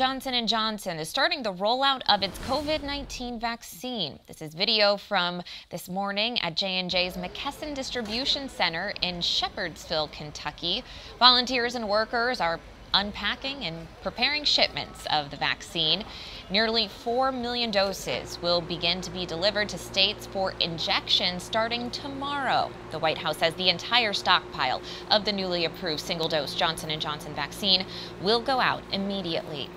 Johnson & Johnson is starting the rollout of its COVID-19 vaccine. This is video from this morning at J&J's McKesson Distribution Center in Shepherdsville, Kentucky. Volunteers and workers are unpacking and preparing shipments of the vaccine. Nearly 4 million doses will begin to be delivered to states for injection starting tomorrow. The White House says the entire stockpile of the newly approved single-dose Johnson & Johnson vaccine will go out immediately.